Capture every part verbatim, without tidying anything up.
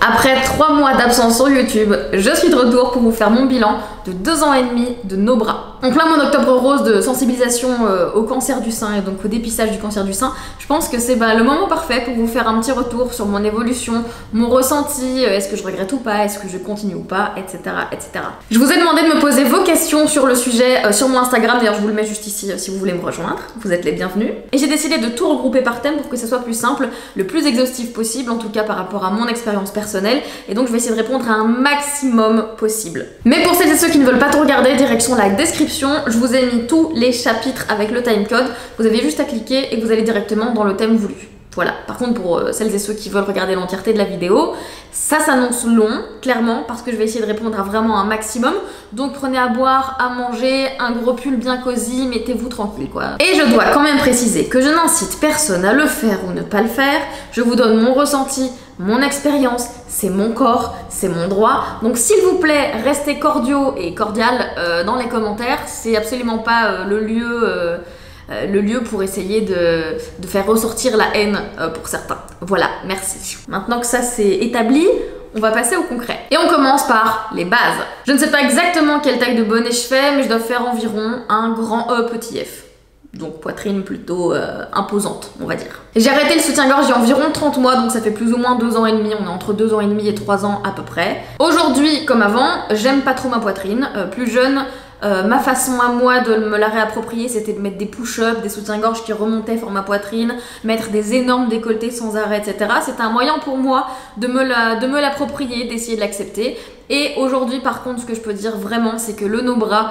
Après trois mois d'absence sur YouTube, je suis de retour pour vous faire mon bilan de deux ans et demi de nos bras. En plein mois d'octobre rose de sensibilisation euh, au cancer du sein et donc au dépistage du cancer du sein, je pense que c'est bah, le moment parfait pour vous faire un petit retour sur mon évolution, mon ressenti, euh, est-ce que je regrette ou pas, est-ce que je continue ou pas, et cetera et cetera. Je vous ai demandé de me poser vos questions sur le sujet euh, sur mon Instagram, d'ailleurs je vous le mets juste ici euh, si vous voulez me rejoindre, vous êtes les bienvenus. Et j'ai décidé de tout regrouper par thème pour que ça soit plus simple, le plus exhaustif possible, en tout cas par rapport à mon expérience personnelle, et donc je vais essayer de répondre à un maximum possible. Mais pour celles et ceux qui ne veulent pas tout regarder, direction la description, je vous ai mis tous les chapitres avec le timecode, vous avez juste à cliquer et vous allez directement dans le thème voulu. Voilà, par contre pour celles et ceux qui veulent regarder l'entièreté de la vidéo, ça s'annonce long, clairement, parce que je vais essayer de répondre à vraiment un maximum. Donc prenez à boire, à manger, un gros pull bien cosy, mettez-vous tranquille quoi. Et je dois quand même préciser que je n'incite personne à le faire ou ne pas le faire, je vous donne mon ressenti, mon expérience, c'est mon corps, c'est mon droit. Donc s'il vous plaît, restez cordiaux et cordial euh, dans les commentaires, c'est absolument pas euh, le lieu... Euh, Euh, le lieu pour essayer de, de faire ressortir la haine euh, pour certains. Voilà, merci. Maintenant que ça c'est établi, on va passer au concret. Et on commence par les bases. Je ne sais pas exactement quelle taille de bonnet je fais, mais je dois faire environ un grand E petit F. Donc poitrine plutôt euh, imposante, on va dire. J'ai arrêté le soutien-gorge il y a environ trente mois, donc ça fait plus ou moins deux ans et demi, on est entre deux ans et demi et trois ans à peu près. Aujourd'hui, comme avant, j'aime pas trop ma poitrine. Euh, plus jeune, Euh, ma façon à moi de me la réapproprier, c'était de mettre des push-ups, des soutiens-gorge qui remontaient sur ma poitrine, mettre des énormes décolletés sans arrêt, et cetera. C'était un moyen pour moi de me la, de me l'approprier, d'essayer de l'accepter. Et aujourd'hui, par contre, ce que je peux dire vraiment, c'est que le no-bra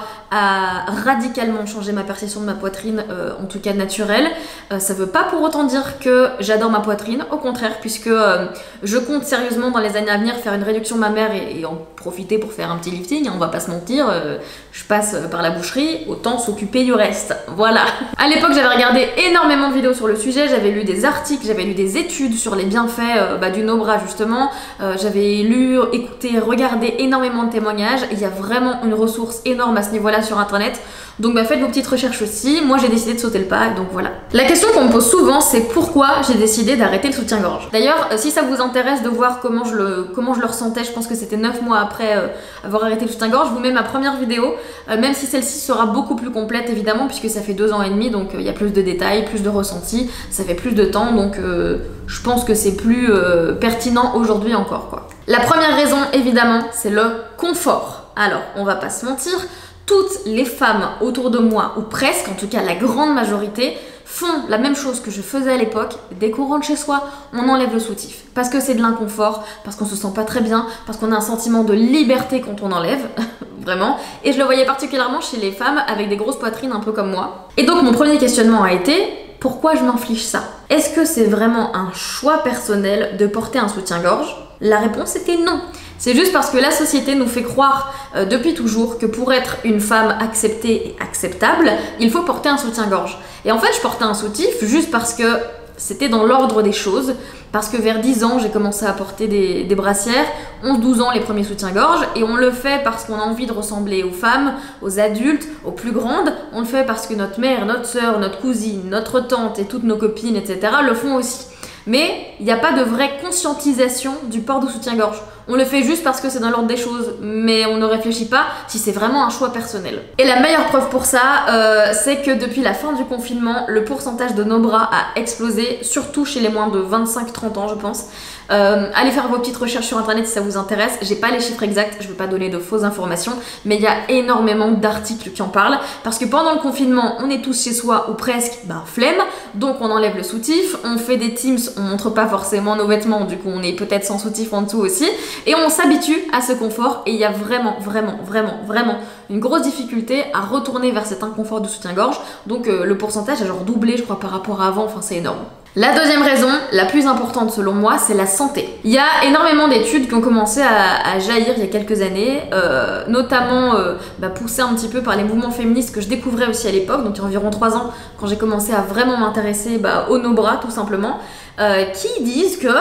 a radicalement changé ma perception de ma poitrine, euh, en tout cas naturelle. Euh, ça veut pas pour autant dire que j'adore ma poitrine, au contraire, puisque euh, je compte sérieusement dans les années à venir faire une réduction mammaire et, et en profiter pour faire un petit lifting, hein, on va pas se mentir. Euh, je passe par la boucherie, autant s'occuper du reste. Voilà. À l'époque, j'avais regardé énormément de vidéos sur le sujet, j'avais lu des articles, j'avais lu des études sur les bienfaits euh, bah, du no-bra justement. Euh, j'avais lu, écouté, regardé énormément de témoignages. Il y a vraiment une ressource énorme à ce niveau-là sur internet. Donc bah, faites vos petites recherches aussi. Moi j'ai décidé de sauter le pas, donc voilà. La question qu'on me pose souvent, c'est pourquoi j'ai décidé d'arrêter le soutien-gorge. D'ailleurs, euh, si ça vous intéresse de voir comment je le, comment je le ressentais, je pense que c'était neuf mois après euh, avoir arrêté le soutien-gorge, je vous mets ma première vidéo, euh, même si celle-ci sera beaucoup plus complète évidemment, puisque ça fait deux ans et demi, donc il euh, y a plus de détails, plus de ressentis, ça fait plus de temps, donc euh, je pense que c'est plus euh, pertinent aujourd'hui encore quoi. La première raison évidemment, c'est le confort. Alors, on va pas se mentir, toutes les femmes autour de moi, ou presque, en tout cas la grande majorité, font la même chose que je faisais à l'époque. Dès qu'on rentre chez soi, on enlève le soutif. Parce que c'est de l'inconfort, parce qu'on se sent pas très bien, parce qu'on a un sentiment de liberté quand on enlève, vraiment. Et je le voyais particulièrement chez les femmes avec des grosses poitrines un peu comme moi. Et donc mon premier questionnement a été, pourquoi je m'inflige ça? Est-ce que c'est vraiment un choix personnel de porter un soutien-gorge? La réponse était non. C'est juste parce que la société nous fait croire euh, depuis toujours que pour être une femme acceptée et acceptable, il faut porter un soutien-gorge. Et en fait, je portais un soutif juste parce que c'était dans l'ordre des choses, parce que vers dix ans, j'ai commencé à porter des, des brassières, onze douze ans les premiers soutiens-gorge, et on le fait parce qu'on a envie de ressembler aux femmes, aux adultes, aux plus grandes, on le fait parce que notre mère, notre soeur, notre cousine, notre tante et toutes nos copines, et cetera le font aussi. Mais il n'y a pas de vraie conscientisation du port de soutien-gorge. On le fait juste parce que c'est dans l'ordre des choses, mais on ne réfléchit pas si c'est vraiment un choix personnel. Et la meilleure preuve pour ça, euh, c'est que depuis la fin du confinement, le pourcentage de no-bra a explosé, surtout chez les moins de vingt-cinq trente ans, je pense. Euh, allez faire vos petites recherches sur internet si ça vous intéresse. J'ai pas les chiffres exacts, je veux pas donner de fausses informations, mais il y a énormément d'articles qui en parlent. Parce que pendant le confinement, on est tous chez soi ou presque, ben flemme, donc on enlève le soutif, on fait des Teams, on montre pas forcément nos vêtements, du coup on est peut-être sans soutif en dessous aussi. Et on s'habitue à ce confort et il y a vraiment, vraiment, vraiment, vraiment une grosse difficulté à retourner vers cet inconfort de soutien-gorge. Donc euh, le pourcentage a genre doublé, je crois, par rapport à avant, enfin c'est énorme. La deuxième raison, la plus importante selon moi, c'est la santé. Il y a énormément d'études qui ont commencé à, à jaillir il y a quelques années, euh, notamment euh, bah, poussées un petit peu par les mouvements féministes que je découvrais aussi à l'époque, donc il y a environ trois ans, quand j'ai commencé à vraiment m'intéresser bah, au no-bra tout simplement, euh, qui disent que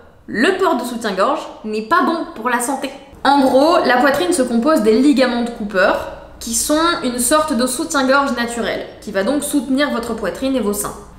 le port de soutien-gorge n'est pas bon pour la santé. En gros, la poitrine se compose des ligaments de Cooper, qui sont une sorte de soutien-gorge naturel, qui va donc soutenir votre poitrine et vos seins.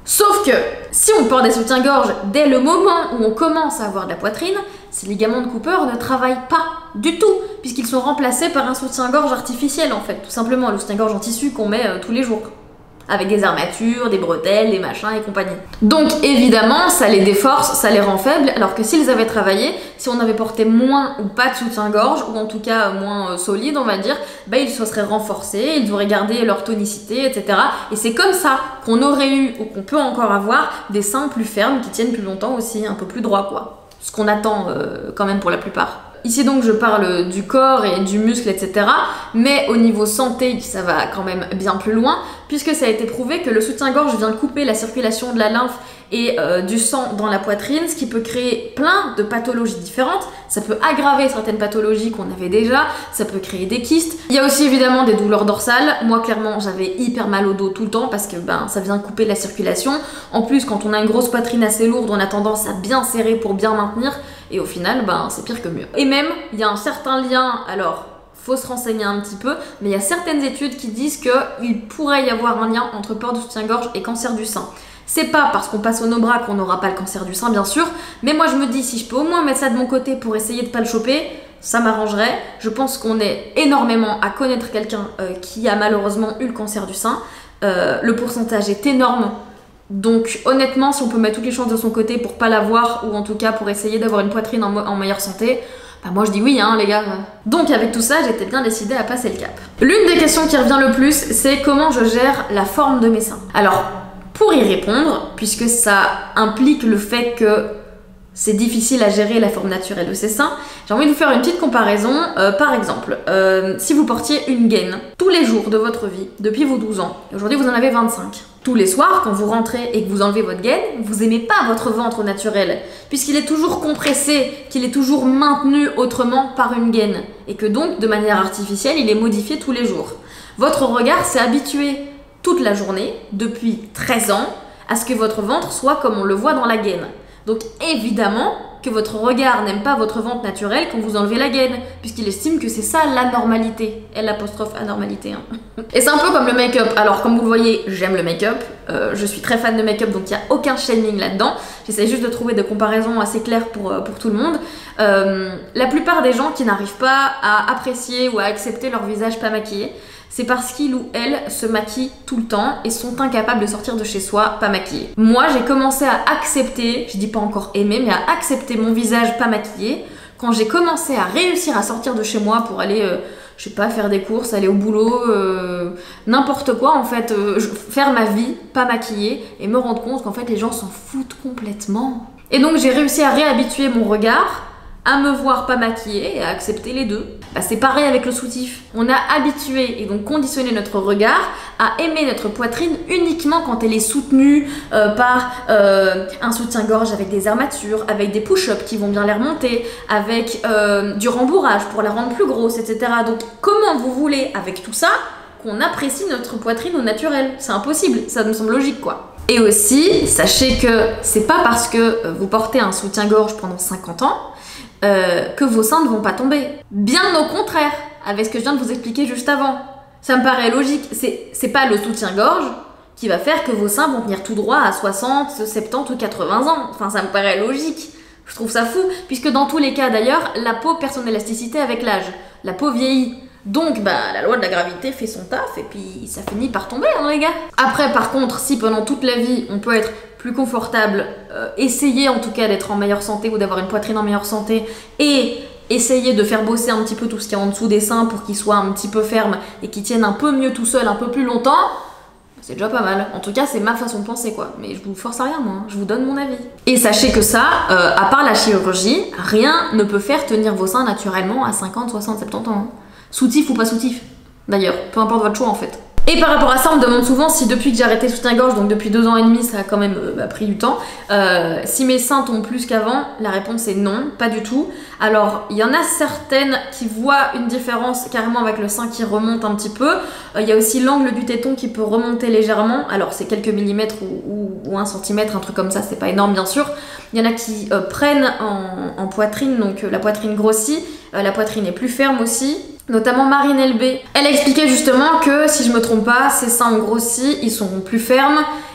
Sauf que si on porte des soutiens-gorge dès le moment où on commence à avoir de la poitrine, ces ligaments de Cooper ne travaillent pas du tout, puisqu'ils sont remplacés par un soutien-gorge artificiel en fait, tout simplement, le soutien-gorge en tissu qu'on met euh, tous les jours. Avec des armatures, des bretelles, des machins et compagnie. Donc évidemment, ça les déforce, ça les rend faibles, alors que s'ils avaient travaillé, si on avait porté moins ou pas de soutien-gorge, ou en tout cas moins euh, solide, on va dire, bah ils se seraient renforcés, ils auraient gardé leur tonicité, et cetera. Et c'est comme ça qu'on aurait eu, ou qu'on peut encore avoir, des seins plus fermes qui tiennent plus longtemps aussi, un peu plus droits quoi. Ce qu'on attend euh, quand même pour la plupart. Ici donc je parle du corps et du muscle, et cetera. Mais au niveau santé, ça va quand même bien plus loin, puisque ça a été prouvé que le soutien-gorge vient couper la circulation de la lymphe et euh, du sang dans la poitrine, ce qui peut créer plein de pathologies différentes. Ça peut aggraver certaines pathologies qu'on avait déjà, ça peut créer des kystes. Il y a aussi évidemment des douleurs dorsales. Moi clairement j'avais hyper mal au dos tout le temps parce que ben, ça vient couper la circulation. En plus quand on a une grosse poitrine assez lourde, on a tendance à bien serrer pour bien maintenir. Et au final, ben, c'est pire que mieux. Et même, il y a un certain lien, alors faut se renseigner un petit peu, mais il y a certaines études qui disent qu'il pourrait y avoir un lien entre port de soutien-gorge et cancer du sein. C'est pas parce qu'on passe au Nobra qu'on n'aura pas le cancer du sein, bien sûr, mais moi je me dis, si je peux au moins mettre ça de mon côté pour essayer de pas le choper, ça m'arrangerait. Je pense qu'on est énormément à connaître quelqu'un euh, qui a malheureusement eu le cancer du sein. Euh, le pourcentage est énorme. Donc honnêtement, si on peut mettre toutes les chances de son côté pour pas l'avoir, ou en tout cas pour essayer d'avoir une poitrine en, en meilleure santé, bah moi je dis oui hein les gars. Donc avec tout ça, j'étais bien décidée à passer le cap. L'une des questions qui revient le plus, c'est comment je gère la forme de mes seins. Alors, pour y répondre, puisque ça implique le fait que c'est difficile à gérer la forme naturelle de ses seins, j'ai envie de vous faire une petite comparaison. Euh, par exemple, euh, si vous portiez une gaine tous les jours de votre vie, depuis vos douze ans, et aujourd'hui vous en avez vingt-cinq, tous les soirs, quand vous rentrez et que vous enlevez votre gaine, vous n'aimez pas votre ventre naturel, puisqu'il est toujours compressé, qu'il est toujours maintenu autrement par une gaine, et que donc, de manière artificielle, il est modifié tous les jours. Votre regard s'est habitué toute la journée, depuis treize ans, à ce que votre ventre soit comme on le voit dans la gaine. Donc évidemment que votre regard n'aime pas votre ventre naturel quand vous enlevez la gaine, puisqu'il estime que c'est ça la normalité. L apostrophe anormalité. Hein. Et c'est un peu comme le make-up. Alors comme vous le voyez, j'aime le make-up. Euh, je suis très fan de make-up, donc il n'y a aucun shaming là-dedans. J'essaie juste de trouver des comparaisons assez claires pour, pour tout le monde. Euh, la plupart des gens qui n'arrivent pas à apprécier ou à accepter leur visage pas maquillé, c'est parce qu'ils ou elles se maquillent tout le temps et sont incapables de sortir de chez soi pas maquillés. Moi, j'ai commencé à accepter, je dis pas encore aimer, mais à accepter mon visage pas maquillé quand j'ai commencé à réussir à sortir de chez moi pour aller, euh, je sais pas, faire des courses, aller au boulot, euh, n'importe quoi en fait, euh, faire ma vie pas maquillée et me rendre compte qu'en fait les gens s'en foutent complètement. Et donc j'ai réussi à réhabituer mon regard à me voir pas maquillée et à accepter les deux. Bah, c'est pareil avec le soutif. On a habitué et donc conditionné notre regard à aimer notre poitrine uniquement quand elle est soutenue euh, par euh, un soutien-gorge avec des armatures, avec des push-ups qui vont bien les remonter, avec euh, du rembourrage pour la rendre plus grosse, et cetera. Donc comment vous voulez, avec tout ça, qu'on apprécie notre poitrine au naturel? C'est impossible, ça me semble logique quoi. Et aussi, sachez que c'est pas parce que vous portez un soutien-gorge pendant cinquante ans Euh, que vos seins ne vont pas tomber. Bien au contraire, avec ce que je viens de vous expliquer juste avant. Ça me paraît logique. C'est pas le soutien-gorge qui va faire que vos seins vont tenir tout droit à soixante, soixante-dix ou quatre-vingts ans. Enfin, ça me paraît logique. Je trouve ça fou, puisque dans tous les cas d'ailleurs, la peau perd son élasticité avec l'âge. La peau vieillit. Donc, bah, la loi de la gravité fait son taf et puis ça finit par tomber, hein, les gars. Après, par contre, si pendant toute la vie, on peut être plus confortable, euh, essayer en tout cas d'être en meilleure santé ou d'avoir une poitrine en meilleure santé et essayer de faire bosser un petit peu tout ce qu'il y a en dessous des seins pour qu'ils soient un petit peu fermes et qu'ils tiennent un peu mieux tout seul, un peu plus longtemps, c'est déjà pas mal. En tout cas, c'est ma façon de penser quoi. Mais je vous force à rien moi, hein. Je vous donne mon avis. Et sachez que ça, euh, à part la chirurgie, rien ne peut faire tenir vos seins naturellement à cinquante, soixante, soixante-dix ans. Hein. Soutif ou pas soutif, d'ailleurs, peu importe votre choix en fait. Et par rapport à ça, on me demande souvent si depuis que j'ai arrêté le soutien-gorge, donc depuis deux ans et demi, ça a quand même euh, bah, pris du temps, euh, si mes seins tombent plus qu'avant. La réponse est non, pas du tout. Alors, il y en a certaines qui voient une différence carrément avec le sein qui remonte un petit peu. Il euh, y a aussi l'angle du téton qui peut remonter légèrement. Alors, c'est quelques millimètres ou, ou, ou un centimètre, un truc comme ça, c'est pas énorme bien sûr. Il y en a qui euh, prennent en, en poitrine, donc euh, la poitrine grossit, euh, la poitrine est plus ferme aussi. Notamment Marine L B. Elle a expliqué justement que, si je me trompe pas, ses seins ont grossi, ils sont plus fermes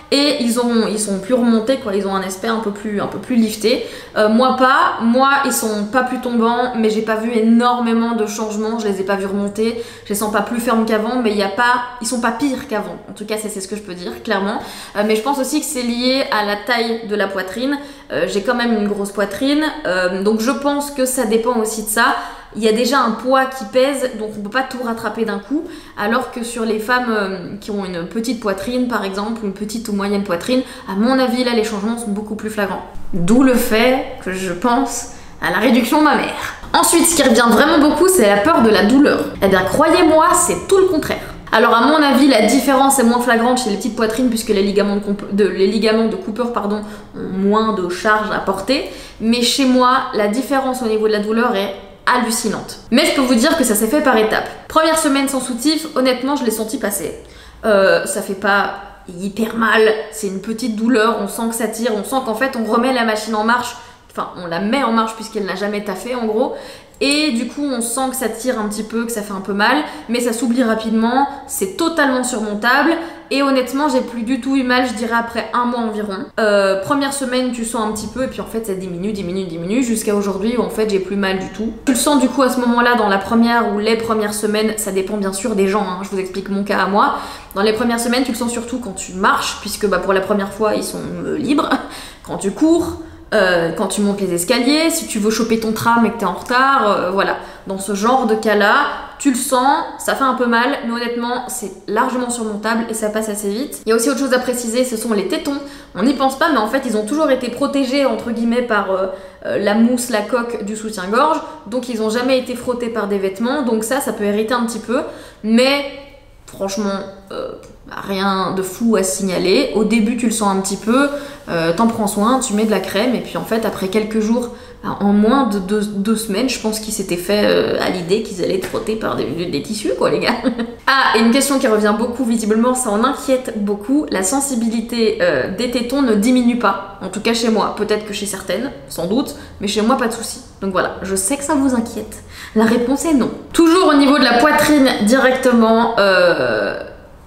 et ils, ont, ils sont plus remontés, quoi. Ils ont un aspect un peu plus, un peu plus lifté. Euh, moi pas, moi ils sont pas plus tombants, mais j'ai pas vu énormément de changements, je les ai pas vus remonter, je les sens pas plus fermes qu'avant, mais il y a pas, ils sont pas pires qu'avant. En tout cas c'est ce que je peux dire, clairement. Euh, mais je pense aussi que c'est lié à la taille de la poitrine. Euh, j'ai quand même une grosse poitrine, euh, donc je pense que ça dépend aussi de ça. Il y a déjà un poids qui pèse, donc on peut pas tout rattraper d'un coup, alors que sur les femmes euh, qui ont une petite poitrine par exemple, une petite ou moyenne poitrine, à mon avis là les changements sont beaucoup plus flagrants. D'où le fait que je pense à la réduction mammaire. Ensuite, ce qui revient vraiment beaucoup, c'est la peur de la douleur. Eh bien croyez-moi, c'est tout le contraire. Alors à mon avis, la différence est moins flagrante chez les petites poitrines puisque les ligaments de, de, les ligaments de Cooper pardon, ont moins de charge à porter, mais chez moi, la différence au niveau de la douleur est hallucinante. Mais je peux vous dire que ça s'est fait par étapes. Première semaine sans soutif, honnêtement je l'ai senti passer. Euh, ça fait pas hyper mal, c'est une petite douleur, on sent que ça tire, on sent qu'en fait on remet la machine en marche, enfin on la met en marche puisqu'elle n'a jamais taffé en gros, et du coup on sent que ça tire un petit peu, que ça fait un peu mal, mais ça s'oublie rapidement, c'est totalement surmontable, et honnêtement j'ai plus du tout eu mal, je dirais après un mois environ. Euh, première semaine tu sens un petit peu, et puis en fait ça diminue, diminue, diminue, jusqu'à aujourd'hui où en fait j'ai plus mal du tout. Tu le sens du coup à ce moment-là dans la première ou les premières semaines, ça dépend bien sûr des gens, hein, je vous explique mon cas à moi. Dans les premières semaines tu le sens surtout quand tu marches, puisque bah, pour la première fois ils sont euh, libres, quand tu cours, Euh, quand tu montes les escaliers, si tu veux choper ton tram et que t'es en retard, euh, voilà. Dans ce genre de cas-là, tu le sens, ça fait un peu mal, mais honnêtement, c'est largement surmontable et ça passe assez vite. Il y a aussi autre chose à préciser, ce sont les tétons. On n'y pense pas, mais en fait, ils ont toujours été protégés, entre guillemets, par euh, euh, la mousse, la coque du soutien-gorge, donc ils n'ont jamais été frottés par des vêtements, donc ça, ça peut irriter un petit peu, mais franchement, euh, rien de fou à signaler. Au début, tu le sens un petit peu, euh, t'en prends soin, tu mets de la crème, et puis en fait, après quelques jours, en moins de deux, deux semaines, je pense qu'ils s'étaient fait euh, à l'idée qu'ils allaient être frottés par des, des tissus, quoi, les gars. Ah, et une question qui revient beaucoup, visiblement, ça en inquiète beaucoup. La sensibilité euh, des tétons ne diminue pas. En tout cas, chez moi. Peut-être que chez certaines, sans doute, mais chez moi, pas de souci. Donc voilà, je sais que ça vous inquiète. La réponse est non. Toujours au niveau de la poitrine, directement, euh,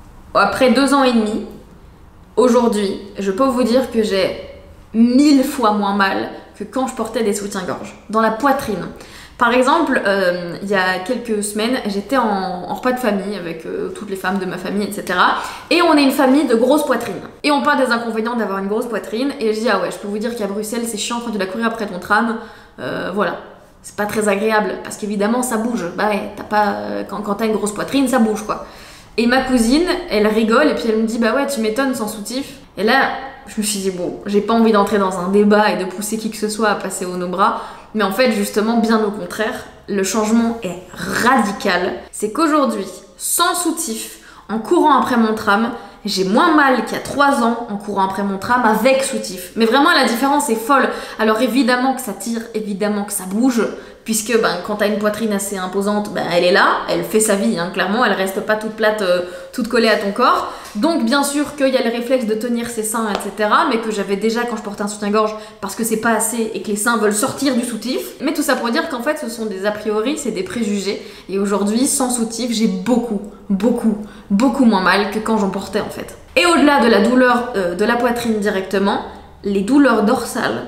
après deux ans et demi, aujourd'hui, je peux vous dire que j'ai mille fois moins mal que quand je portais des soutiens-gorge, dans la poitrine. Par exemple, euh, il y a quelques semaines, j'étais en, en repas de famille avec euh, toutes les femmes de ma famille, et cetera. Et on est une famille de grosses poitrines. Et on parle des inconvénients d'avoir une grosse poitrine. Et je dis, ah ouais, je peux vous dire qu'à Bruxelles, c'est chiant quand tu dois courir après ton tram. Euh, voilà. C'est pas très agréable, parce qu'évidemment, ça bouge. Bah ouais, t'as pas, euh, quand, quand t'as une grosse poitrine, ça bouge, quoi. Et ma cousine, elle rigole, et puis elle me dit, bah ouais, tu m'étonnes sans soutif. Et là, je me suis dit, bon, j'ai pas envie d'entrer dans un débat et de pousser qui que ce soit à passer au nos bras, mais en fait, justement, bien au contraire, le changement est radical. C'est qu'aujourd'hui, sans soutif, en courant après mon tram, j'ai moins mal qu'il y a trois ans en courant après mon tram avec soutif. Mais vraiment, la différence est folle. Alors évidemment que ça tire, évidemment que ça bouge, puisque ben, quand t'as une poitrine assez imposante, ben, elle est là, elle fait sa vie, hein, clairement, elle reste pas toute plate, euh, toute collée à ton corps. Donc bien sûr qu'il y a le réflexe de tenir ses seins, et cetera, mais que j'avais déjà quand je portais un soutien-gorge, parce que c'est pas assez et que les seins veulent sortir du soutif. Mais tout ça pour dire qu'en fait, ce sont des a priori, c'est des préjugés. Et aujourd'hui, sans soutif, j'ai beaucoup, beaucoup, beaucoup moins mal que quand j'en portais en fait. Et au-delà de la douleur euh, de la poitrine directement, les douleurs dorsales,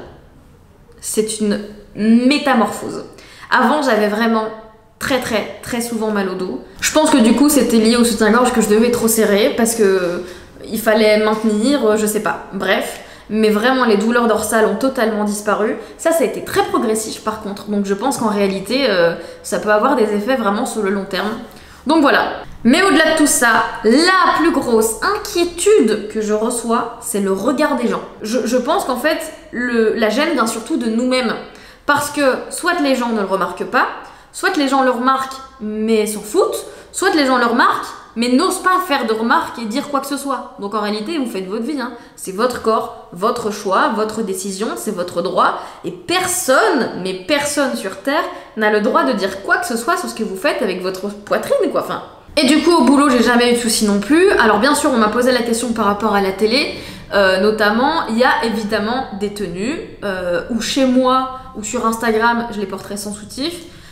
c'est une métamorphose. Avant, j'avais vraiment très très très souvent mal au dos. Je pense que du coup, c'était lié au soutien-gorge que je devais trop serrer parce que euh, il fallait maintenir, euh, je sais pas. Bref, mais vraiment les douleurs dorsales ont totalement disparu. Ça, ça a été très progressif par contre. Donc je pense qu'en réalité, euh, ça peut avoir des effets vraiment sur le long terme. Donc voilà. Mais au-delà de tout ça, la plus grosse inquiétude que je reçois, c'est le regard des gens. Je, je pense qu'en fait, le, la gêne vient surtout de nous-mêmes. Parce que soit les gens ne le remarquent pas, soit les gens le remarquent mais s'en foutent, soit les gens le remarquent mais n'osent pas faire de remarques et dire quoi que ce soit. Donc en réalité, vous faites votre vie, hein. C'est votre corps, votre choix, votre décision, c'est votre droit. Et personne, mais personne sur Terre, n'a le droit de dire quoi que ce soit sur ce que vous faites avec votre poitrine, quoi. Enfin. Et du coup, au boulot, j'ai jamais eu de soucis non plus. Alors bien sûr, on m'a posé la question par rapport à la télé. Euh, notamment, il y a évidemment des tenues euh, où chez moi ou sur Instagram, je les porterai sans soutif.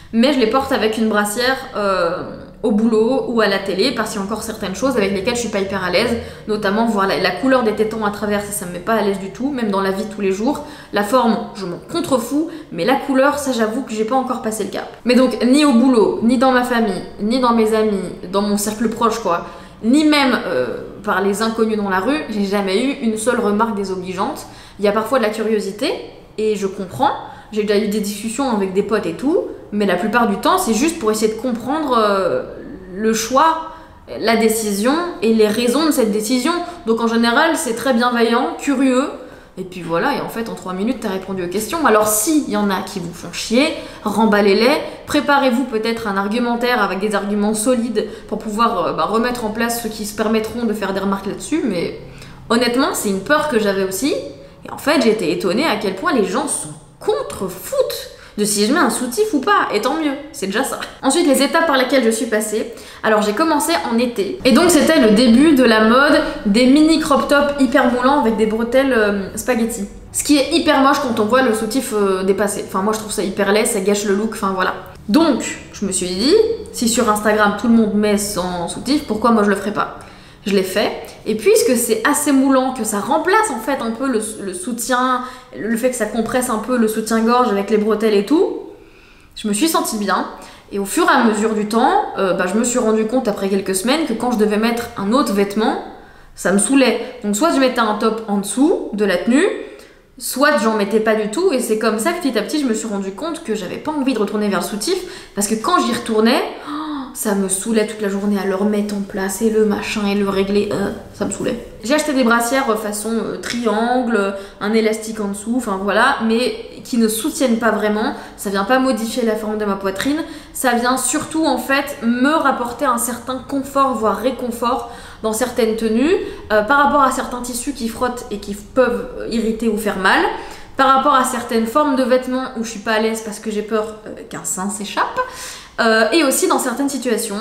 mais je les porte avec une brassière euh, au boulot ou à la télé parce qu'il y a encore certaines choses avec lesquelles je suis pas hyper à l'aise, notamment voir la, la couleur des tétons à travers, ça, ça me met pas à l'aise du tout, même dans la vie de tous les jours. La forme, je m'en contrefous, mais la couleur, ça j'avoue que j'ai pas encore passé le cap. Mais donc, ni au boulot, ni dans ma famille, ni dans mes amis, dans mon cercle proche quoi, ni même euh, par les inconnus dans la rue, j'ai jamais eu une seule remarque désobligeante. Il y a parfois de la curiosité, et je comprends, j'ai déjà eu des discussions avec des potes et tout, mais la plupart du temps, c'est juste pour essayer de comprendre euh, le choix, la décision et les raisons de cette décision. Donc en général, c'est très bienveillant, curieux, et puis voilà, et en fait, en trois minutes, t'as répondu aux questions. Alors s'il y en a qui vous font chier, remballez-les, préparez-vous peut-être un argumentaire avec des arguments solides pour pouvoir euh, bah, remettre en place ceux qui se permettront de faire des remarques là-dessus, mais honnêtement, c'est une peur que j'avais aussi, et en fait, j'ai été étonnée à quel point les gens sont contre-foutent de si je mets un soutif ou pas, et tant mieux, c'est déjà ça. Ensuite, les étapes par lesquelles je suis passée. Alors j'ai commencé en été, et donc c'était le début de la mode des mini crop top hyper moulants avec des bretelles euh, spaghetti. Ce qui est hyper moche quand on voit le soutif euh, dépasser. Enfin moi je trouve ça hyper laid, ça gâche le look, enfin voilà. Donc je me suis dit, si sur Instagram tout le monde met son soutif, pourquoi moi je le ferais pas? Je l'ai fait, et puisque c'est assez moulant, que ça remplace en fait un peu le, le soutien, le fait que ça compresse un peu le soutien-gorge avec les bretelles et tout, je me suis sentie bien. Et au fur et à mesure du temps, euh, bah, je me suis rendu compte après quelques semaines que quand je devais mettre un autre vêtement, ça me saoulait. Donc soit je mettais un top en dessous de la tenue, soit j'en mettais pas du tout, et c'est comme ça que petit à petit je me suis rendu compte que j'avais pas envie de retourner vers le soutif, parce que quand j'y retournais, ça me saoulait toute la journée à le remettre en place et le machin et le régler, euh, ça me saoulait. J'ai acheté des brassières façon euh, triangle, un élastique en dessous, enfin voilà, mais qui ne soutiennent pas vraiment, ça vient pas modifier la forme de ma poitrine, ça vient surtout en fait me rapporter un certain confort, voire réconfort dans certaines tenues, euh, par rapport à certains tissus qui frottent et qui peuvent irriter ou faire mal, par rapport à certaines formes de vêtements où je suis pas à l'aise parce que j'ai peur euh, qu'un sein s'échappe, Euh, et aussi dans certaines situations,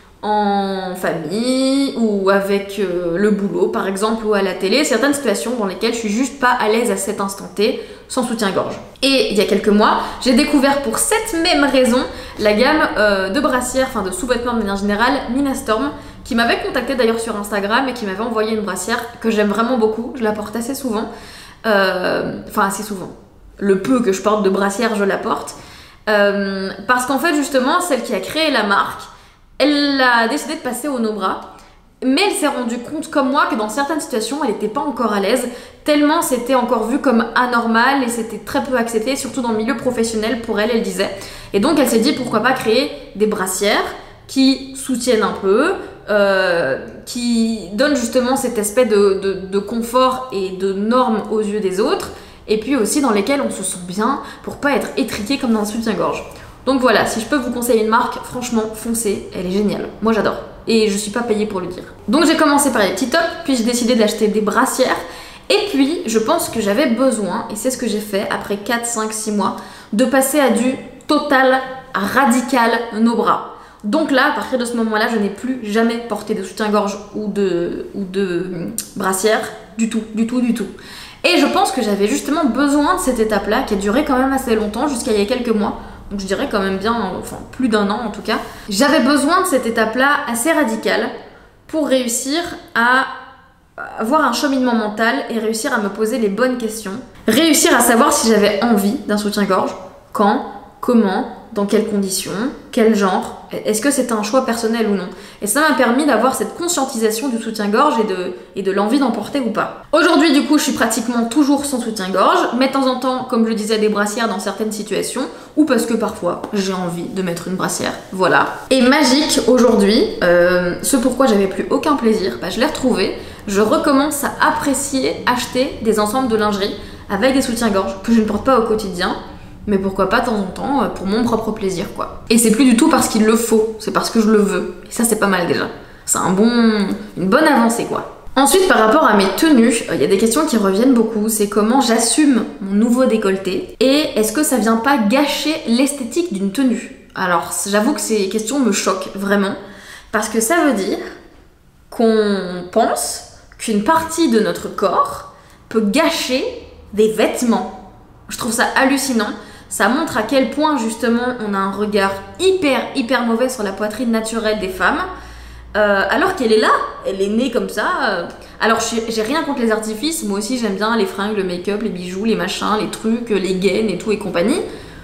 en famille ou avec euh, le boulot par exemple ou à la télé, certaines situations dans lesquelles je suis juste pas à l'aise à cet instant T sans soutien-gorge. Et il y a quelques mois, j'ai découvert pour cette même raison la gamme euh, de brassières, enfin de sous-vêtements de manière générale, Nina Storm, qui m'avait contacté d'ailleurs sur Instagram et qui m'avait envoyé une brassière que j'aime vraiment beaucoup, je la porte assez souvent, euh, enfin assez souvent, le peu que je porte de brassière je la porte. Euh, parce qu'en fait justement celle qui a créé la marque, elle a décidé de passer au no-bras, mais elle s'est rendue compte comme moi que dans certaines situations elle n'était pas encore à l'aise, tellement c'était encore vu comme anormal et c'était très peu accepté, surtout dans le milieu professionnel pour elle, elle disait. Et donc elle s'est dit pourquoi pas créer des brassières qui soutiennent un peu, euh, qui donnent justement cet aspect de, de, de confort et de normes aux yeux des autres, et puis aussi dans lesquelles on se sent bien pour pas être étriqué comme dans un soutien-gorge. Donc voilà, si je peux vous conseiller une marque, franchement, foncez, elle est géniale. Moi j'adore. Et je suis pas payée pour le dire. Donc j'ai commencé par les petits tops, puis j'ai décidé d'acheter des brassières, et puis je pense que j'avais besoin, et c'est ce que j'ai fait après quatre, cinq, six mois, de passer à du total, radical no-bras. Donc là, à partir de ce moment-là, je n'ai plus jamais porté de soutien-gorge ou de, ou de brassière, du tout, du tout, du tout. Et je pense que j'avais justement besoin de cette étape-là, qui a duré quand même assez longtemps, jusqu'à il y a quelques mois. Donc je dirais quand même bien, enfin plus d'un an en tout cas. J'avais besoin de cette étape-là assez radicale pour réussir à avoir un cheminement mental et réussir à me poser les bonnes questions. Réussir à savoir si j'avais envie d'un soutien-gorge, quand, comment, dans quelles conditions, quel genre, est-ce que c'était un choix personnel ou non. Et ça m'a permis d'avoir cette conscientisation du soutien-gorge et de, et de l'envie d'en porter ou pas. Aujourd'hui du coup je suis pratiquement toujours sans soutien-gorge, mais de temps en temps, comme je le disais, des brassières dans certaines situations, ou parce que parfois j'ai envie de mettre une brassière, voilà. Et magique aujourd'hui, euh, ce pourquoi j'avais plus aucun plaisir, bah, je l'ai retrouvé, je recommence à apprécier acheter des ensembles de lingerie avec des soutiens-gorge que je ne porte pas au quotidien, mais pourquoi pas de temps en temps pour mon propre plaisir quoi. Et c'est plus du tout parce qu'il le faut, c'est parce que je le veux. Et ça c'est pas mal déjà. C'est un bon, une bonne avancée quoi. Ensuite par rapport à mes tenues, il y a des questions qui reviennent beaucoup, c'est comment j'assume mon nouveau décolleté et est-ce que ça vient pas gâcher l'esthétique d'une tenue. Alors j'avoue que ces questions me choquent vraiment parce que ça veut dire qu'on pense qu'une partie de notre corps peut gâcher des vêtements. Je trouve ça hallucinant. ça montre à quel point justement on a un regard hyper hyper mauvais sur la poitrine naturelle des femmes, euh, alors qu'elle est là, elle est née comme ça. Euh. Alors j'ai rien contre les artifices, moi aussi j'aime bien les fringues, le make-up, les bijoux, les machins, les trucs, les gaines et tout et compagnie,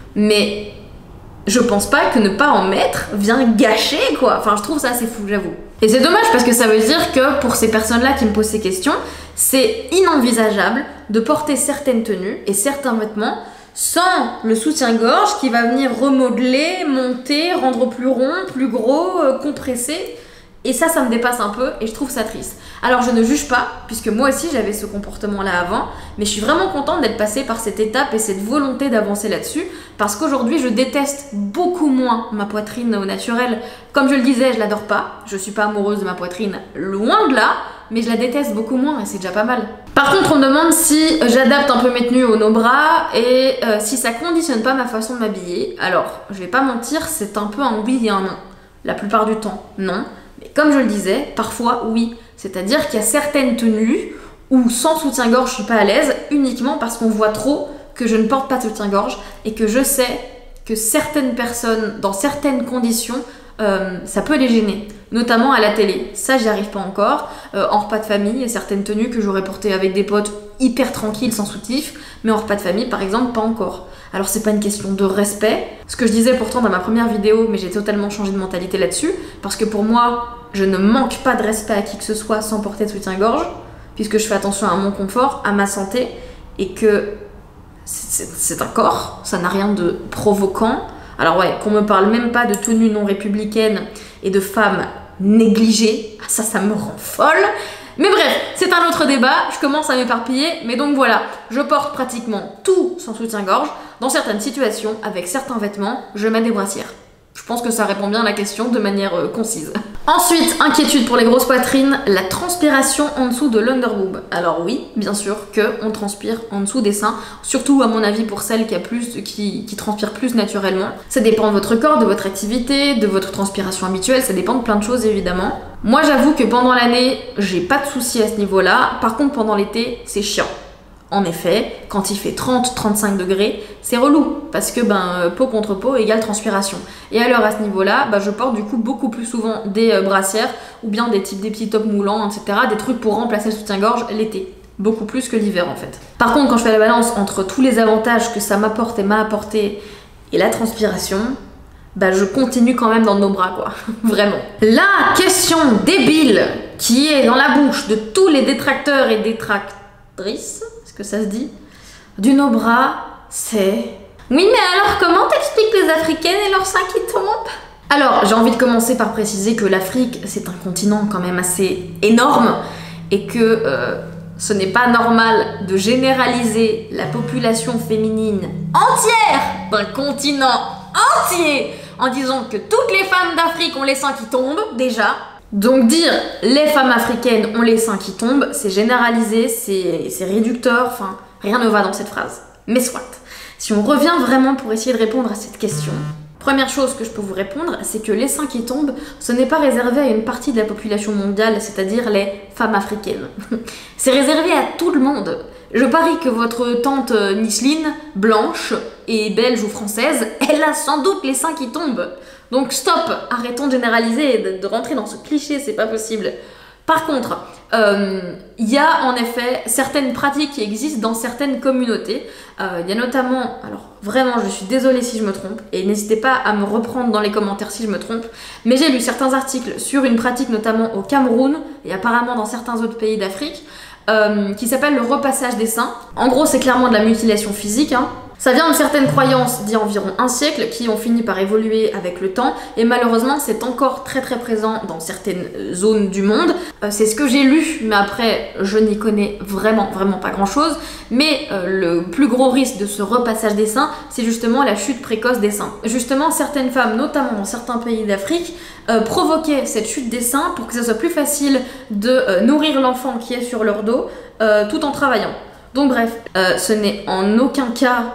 mais je pense pas que ne pas en mettre vient gâcher quoi. Enfin je trouve ça assez fou, j'avoue. Et c'est dommage parce que ça veut dire que pour ces personnes-là qui me posent ces questions, c'est inenvisageable de porter certaines tenues et certains vêtements sans le soutien-gorge qui va venir remodeler, monter, rendre plus rond, plus gros, euh, compressé. Et ça, ça me dépasse un peu et je trouve ça triste. Alors je ne juge pas, puisque moi aussi j'avais ce comportement-là avant, mais je suis vraiment contente d'être passée par cette étape et cette volonté d'avancer là-dessus, parce qu'aujourd'hui je déteste beaucoup moins ma poitrine au naturel. Comme je le disais, je l'adore pas, je suis pas amoureuse de ma poitrine, loin de là, mais je la déteste beaucoup moins et c'est déjà pas mal. Par contre, on me demande si j'adapte un peu mes tenues aux no-bras et euh, si ça conditionne pas ma façon de m'habiller. Alors, je vais pas mentir, c'est un peu un oui et un non. La plupart du temps, non. Mais comme je le disais, parfois oui. C'est-à-dire qu'il y a certaines tenues où sans soutien-gorge je suis pas à l'aise uniquement parce qu'on voit trop que je ne porte pas de soutien-gorge et que je sais que certaines personnes, dans certaines conditions, euh, ça peut les gêner. Notamment à la télé. Ça, j'y arrive pas encore. Euh, en repas de famille, il y a certaines tenues que j'aurais portées avec des potes hyper tranquilles, sans soutif, mais en repas de famille, par exemple, pas encore. Alors c'est pas une question de respect, ce que je disais pourtant dans ma première vidéo, mais j'ai totalement changé de mentalité là-dessus, parce que pour moi, je ne manque pas de respect à qui que ce soit sans porter de soutien-gorge, puisque je fais attention à mon confort, à ma santé, et que c'est un corps, ça n'a rien de provoquant. Alors ouais, qu'on me parle même pas de tenue non républicaine et de femmes négligées, ça, ça me rend folle. Mais bref, c'est un autre débat, je commence à m'éparpiller, mais donc voilà, je porte pratiquement tout sans soutien-gorge. Dans certaines situations, avec certains vêtements, je mets des brassières. Je pense que ça répond bien à la question de manière euh, concise. Ensuite, inquiétude pour les grosses poitrines, la transpiration en dessous de l'underboob. Alors oui, bien sûr qu'on transpire en dessous des seins, surtout à mon avis pour celles qui, a plus, qui, qui transpirent plus naturellement. Ça dépend de votre corps, de votre activité, de votre transpiration habituelle, ça dépend de plein de choses évidemment. Moi j'avoue que pendant l'année, j'ai pas de soucis à ce niveau-là, par contre pendant l'été, c'est chiant. En effet, quand il fait trente à trente-cinq degrés, c'est relou, parce que ben, peau contre peau égale transpiration. Et alors à ce niveau-là, ben, je porte du coup beaucoup plus souvent des euh, brassières, ou bien des, types, des petits tops moulants, et cetera, des trucs pour remplacer le soutien-gorge l'été. Beaucoup plus que l'hiver en fait. Par contre, quand je fais la balance entre tous les avantages que ça m'apporte et m'a apporté, et la transpiration, bah je continue quand même dans nos bras quoi, vraiment. La question débile qui est dans la bouche de tous les détracteurs et détractrices, est-ce que ça se dit, du no bras, c'est... Oui mais alors comment t'expliques les Africaines et leurs seins qui tombent? Alors j'ai envie de commencer par préciser que l'Afrique c'est un continent quand même assez énorme et que euh, ce n'est pas normal de généraliser la population féminine entière d'un continent entier en disant que toutes les femmes d'Afrique ont les seins qui tombent, déjà. Donc dire les femmes africaines ont les seins qui tombent, c'est généralisé, c'est réducteur, enfin rien ne va dans cette phrase. Mais soit. Si on revient vraiment pour essayer de répondre à cette question, première chose que je peux vous répondre, c'est que les seins qui tombent, ce n'est pas réservé à une partie de la population mondiale, c'est-à-dire les femmes africaines. C'est réservé à tout le monde. Je parie que votre tante Niceline, blanche et belge ou française, elle a sans doute les seins qui tombent. Donc stop, arrêtons de généraliser et de, de rentrer dans ce cliché, c'est pas possible. Par contre, il euh, y a en effet certaines pratiques qui existent dans certaines communautés. Il euh, y a notamment, alors vraiment je suis désolée si je me trompe, et n'hésitez pas à me reprendre dans les commentaires si je me trompe, mais j'ai lu certains articles sur une pratique notamment au Cameroun, et apparemment dans certains autres pays d'Afrique, euh, qui s'appelle le repassage des seins. En gros c'est clairement de la mutilation physique, hein. Ça vient de certaines croyances d'il y a environ un siècle qui ont fini par évoluer avec le temps et malheureusement c'est encore très très présent dans certaines zones du monde. Euh, c'est ce que j'ai lu, mais après je n'y connais vraiment vraiment pas grand chose. Mais euh, le plus gros risque de ce repassage des seins, c'est justement la chute précoce des seins. Justement certaines femmes, notamment dans certains pays d'Afrique, euh, provoquaient cette chute des seins pour que ce soit plus facile de euh, nourrir l'enfant qui est sur leur dos euh, tout en travaillant. Donc bref, euh, ce n'est en aucun cas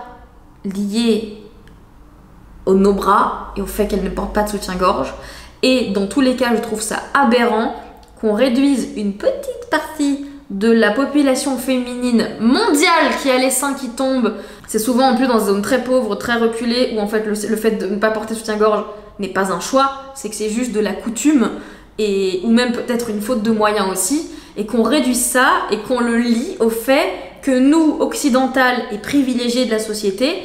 liée aux no bras et au fait qu'elle ne porte pas de soutien-gorge. Et dans tous les cas, je trouve ça aberrant qu'on réduise une petite partie de la population féminine mondiale qui a les seins qui tombent. C'est souvent en plus dans des zones très pauvres, très reculées, où en fait le, le fait de ne pas porter soutien-gorge n'est pas un choix, c'est que c'est juste de la coutume, et, ou même peut-être une faute de moyens aussi, et qu'on réduise ça et qu'on le lie au fait que nous, occidentales et privilégiées de la société,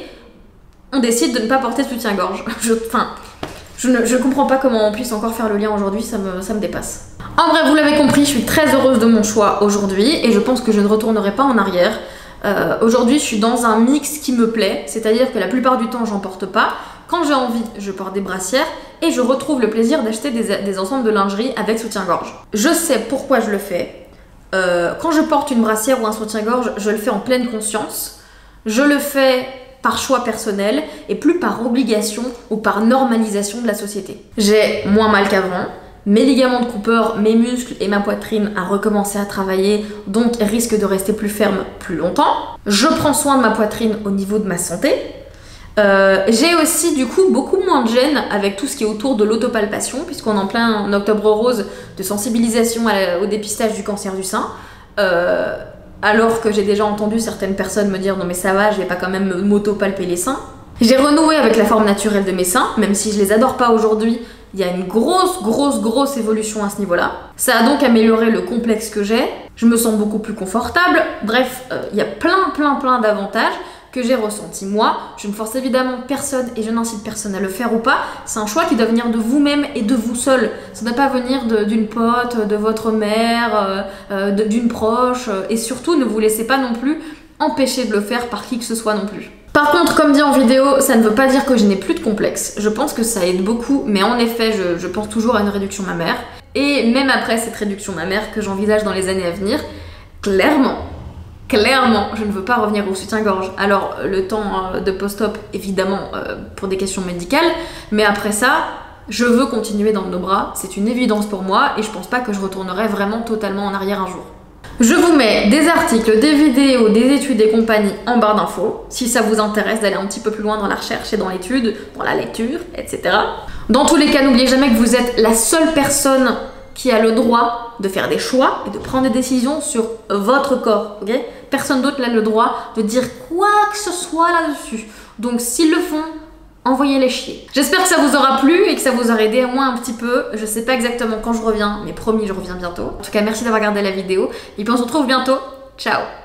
on décide de ne pas porter de soutien-gorge. Je, enfin, je ne je comprends pas comment on puisse encore faire le lien aujourd'hui, ça me, ça me dépasse. En bref, vous l'avez compris, je suis très heureuse de mon choix aujourd'hui et je pense que je ne retournerai pas en arrière. Euh, aujourd'hui, je suis dans un mix qui me plaît, c'est-à-dire que la plupart du temps, j'en porte pas. Quand j'ai envie, je porte des brassières et je retrouve le plaisir d'acheter des, des ensembles de lingerie avec soutien-gorge. Je sais pourquoi je le fais. Euh, quand je porte une brassière ou un soutien-gorge, je le fais en pleine conscience. Je le fais par choix personnel et plus par obligation ou par normalisation de la société. J'ai moins mal qu'avant. Mes ligaments de Cooper, mes muscles et ma poitrine a recommencé à travailler, donc risquent de rester plus fermes plus longtemps. Je prends soin de ma poitrine au niveau de ma santé. Euh, j'ai aussi du coup beaucoup moins de gêne avec tout ce qui est autour de l'autopalpation, puisqu'on est en plein en octobre rose de sensibilisation à la, au dépistage du cancer du sein. Euh, alors que j'ai déjà entendu certaines personnes me dire non mais ça va, je vais pas quand même m'auto-palper les seins. J'ai renoué avec la forme naturelle de mes seins, même si je les adore pas aujourd'hui. Il y a une grosse, grosse, grosse évolution à ce niveau-là. Ça a donc amélioré le complexe que j'ai. Je me sens beaucoup plus confortable. Bref, euh, il y a plein, plein, plein d'avantages que j'ai ressentis moi. Je ne force évidemment personne et je n'incite personne à le faire ou pas. C'est un choix qui doit venir de vous-même et de vous seul. Ça ne doit pas venir d'une pote, de votre mère, euh, euh, d'une proche. Euh, et surtout, ne vous laissez pas non plus empêcher de le faire par qui que ce soit non plus. Par contre, comme dit en vidéo, ça ne veut pas dire que je n'ai plus de complexe. Je pense que ça aide beaucoup, mais en effet, je, je pense toujours à une réduction mammaire. Et même après cette réduction mammaire que j'envisage dans les années à venir, clairement, clairement, je ne veux pas revenir au soutien-gorge. Alors, le temps de post-op, évidemment, euh, pour des questions médicales, mais après ça, je veux continuer dans nos bras. C'est une évidence pour moi et je pense pas que je retournerai vraiment totalement en arrière un jour. Je vous mets des articles, des vidéos, des études et compagnie en barre d'infos, si ça vous intéresse d'aller un petit peu plus loin dans la recherche et dans l'étude, dans la lecture, et cetera. Dans tous les cas, n'oubliez jamais que vous êtes la seule personne qui a le droit de faire des choix et de prendre des décisions sur votre corps, ok? Personne d'autre n'a le droit de dire quoi que ce soit là-dessus. Donc s'ils le font, envoyez-les chier. J'espère que ça vous aura plu et que ça vous aura aidé à moi un petit peu. Je sais pas exactement quand je reviens, mais promis, je reviens bientôt. En tout cas, merci d'avoir regardé la vidéo et puis on se retrouve bientôt. Ciao!